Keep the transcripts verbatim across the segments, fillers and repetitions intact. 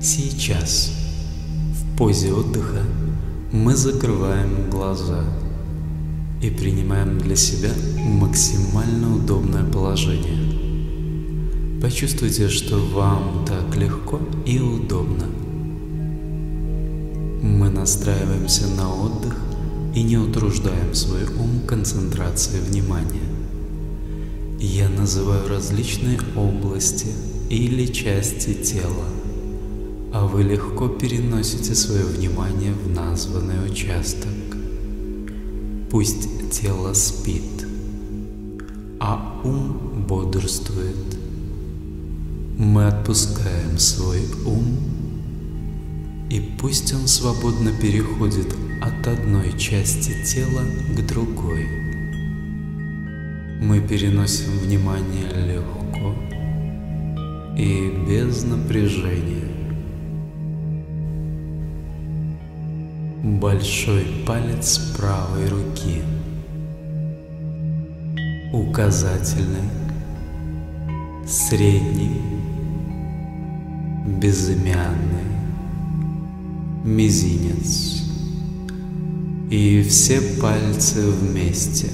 Сейчас, в позе отдыха, мы закрываем глаза и принимаем для себя максимально удобное положение. Почувствуйте, что вам так легко и удобно. Мы настраиваемся на отдых и не утруждаем свой ум концентрацией внимания. Я называю различные области или части тела, а вы легко переносите свое внимание в названный участок. Пусть тело спит, а ум бодрствует. Мы отпускаем свой ум, и пусть он свободно переходит от одной части тела к другой. Мы переносим внимание легко и без напряжения. Большой палец правой руки, указательный, средний, безымянный, мизинец и все пальцы вместе.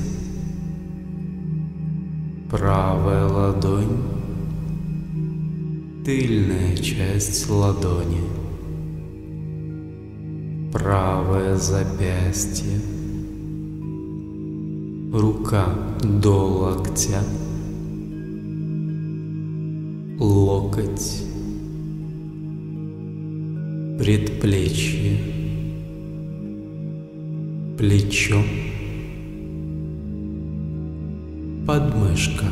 Правая ладонь, тыльная часть ладони, правое запястье, рука до локтя, локоть, предплечье, плечо, подмышка,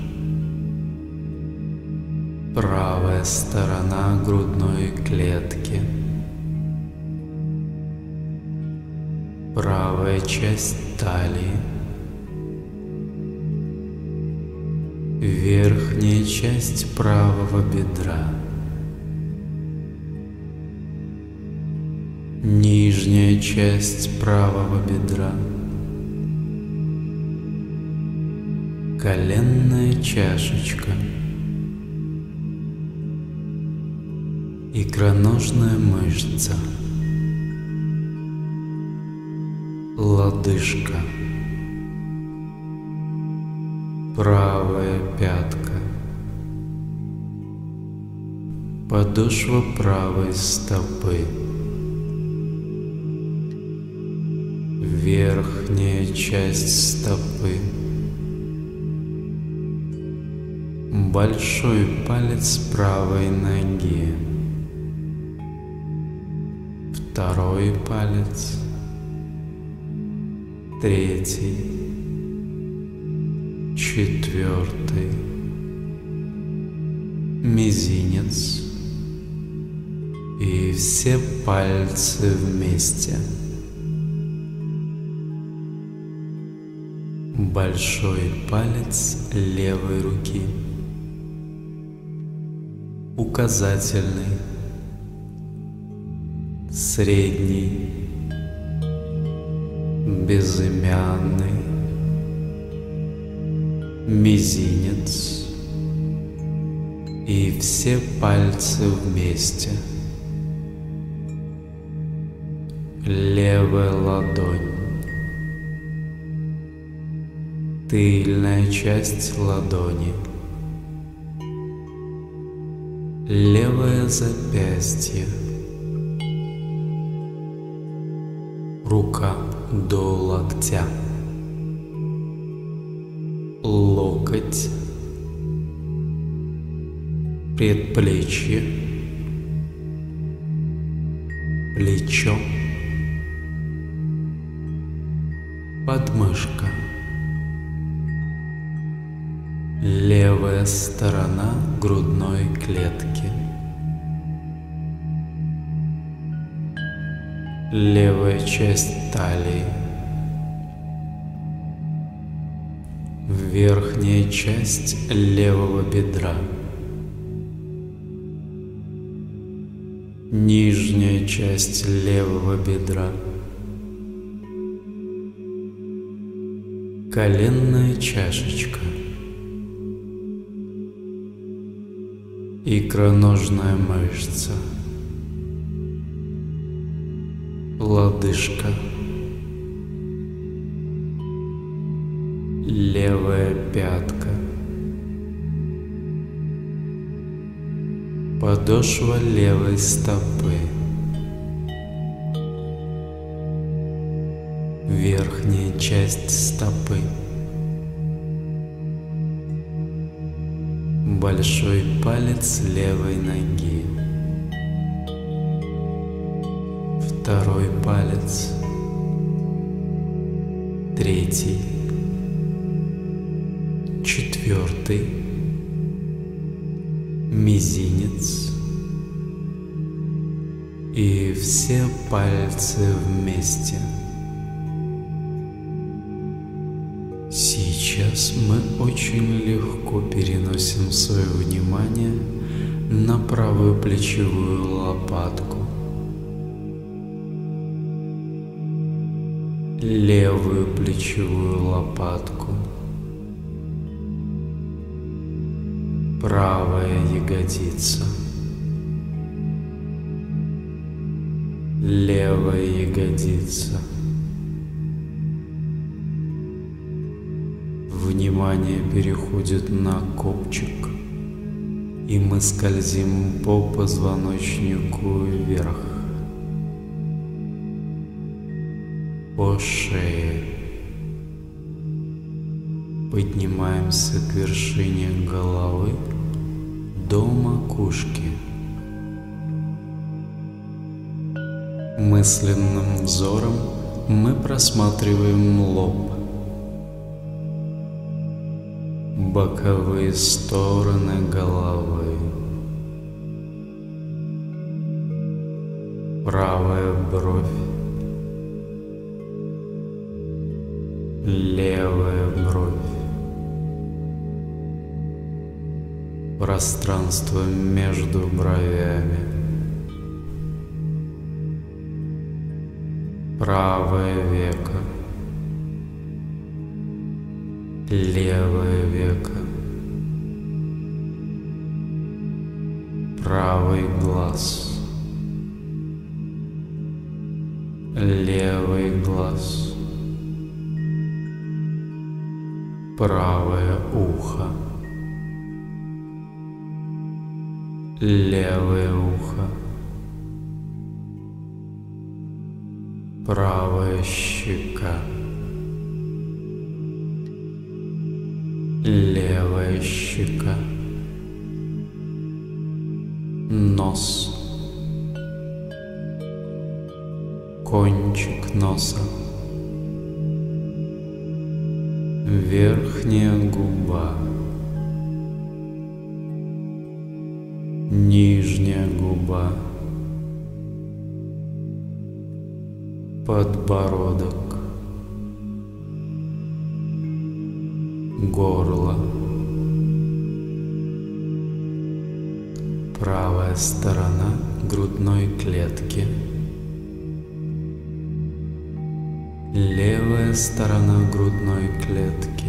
правая сторона грудной клетки, правая часть талии, верхняя часть правого бедра, нижняя часть правого бедра, коленная чашечка, икроножная мышца, лодыжка, правая пятка, подошва правой стопы, верхняя часть стопы, большой палец правой ноги, второй палец, третий, четвертый, мизинец и все пальцы вместе. Большой палец левой руки, указательный, средний, безымянный, мизинец и все пальцы вместе. Левая ладонь, тыльная часть ладони, левое запястье, рука до локтя, локоть, предплечье, плечо, подмышка, левая сторона грудной клетки, левая часть талии, верхняя часть левого бедра, нижняя часть левого бедра, коленная чашечка, икроножная мышца, лодыжка, левая пятка, подошва левой стопы, верхняя часть стопы, большой палец левой ноги, второй палец, третий, четвертый, мизинец и все пальцы вместе. Сейчас мы очень легко переносим свое внимание на правую плечевую лопатку, левую плечевую лопатку, правая ягодица, левая ягодица. Внимание переходит на копчик, и мы скользим по позвоночнику вверх, по шее, поднимаемся к вершине головы до макушки. Мысленным взором мы просматриваем лоб, боковые стороны головы, правая бровь, левая бровь, пространство между бровями, правое веко, левое веко, правый глаз, левый глаз, правое ухо, левое ухо, правая щека, левая щека, нос, кончик носа, верхняя губа, нижняя губа, подбородок, горло, правая сторона грудной клетки, левая сторона грудной клетки,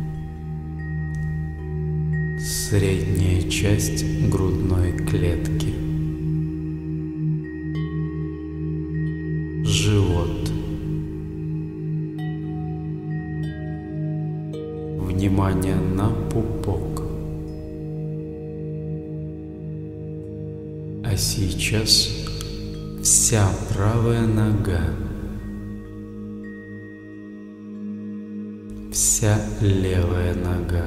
средняя часть грудной клетки, живот. Внимание на пупок. А сейчас вся правая нога, вся левая нога,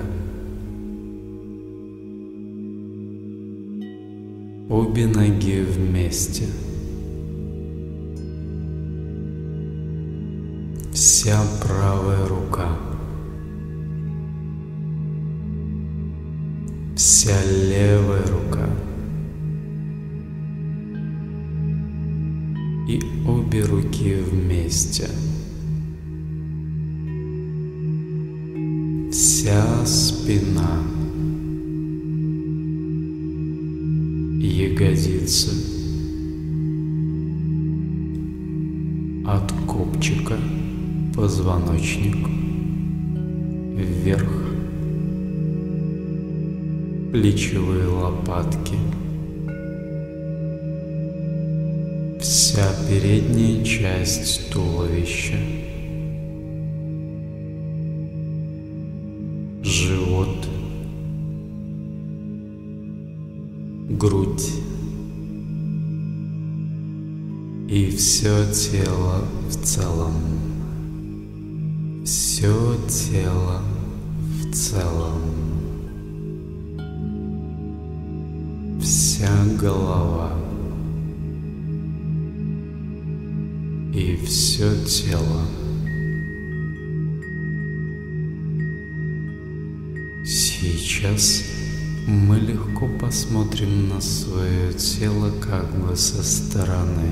обе ноги вместе, вся правая рука, вся левая рука и обе руки вместе, вся спина, ягодицы, от копчика позвоночник вверх, плечевые лопатки, все вся передняя часть туловища, живот, грудь и все тело в целом, все тело в целом, вся голова и все тело. Сейчас мы легко посмотрим на свое тело как бы со стороны.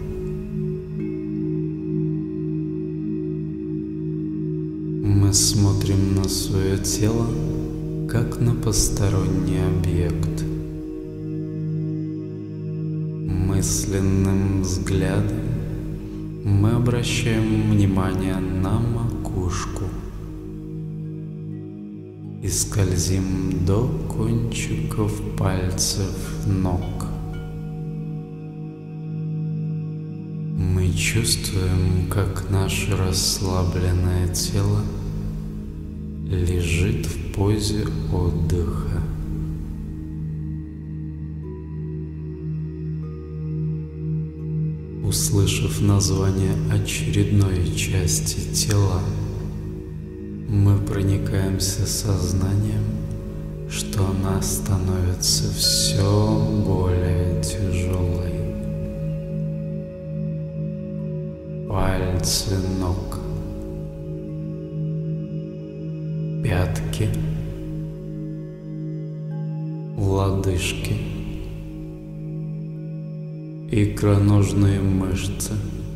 Мы смотрим на свое тело как на посторонний объект. Мысленным взглядом мы обращаем внимание на макушку и скользим до кончиков пальцев ног. Мы чувствуем, как наше расслабленное тело лежит в позе отдыха. Услышав название очередной части тела, мы проникаемся сознанием, что она становится все более тяжелой. Пальцы ног, пятки, лодыжки, икроножные мышцы,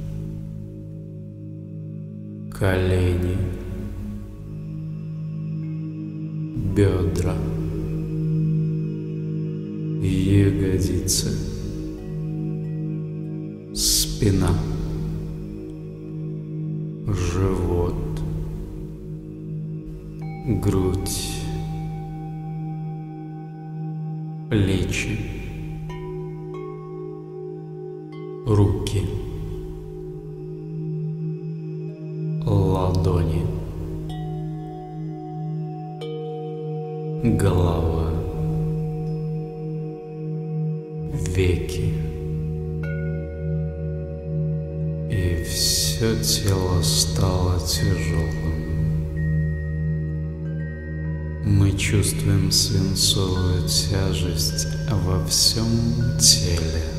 колени, бедра, ягодицы, спина, живот, грудь, плечи, руки, ладони, голова, веки, и все тело стало тяжелым. Мы чувствуем свинцовую тяжесть во всем теле.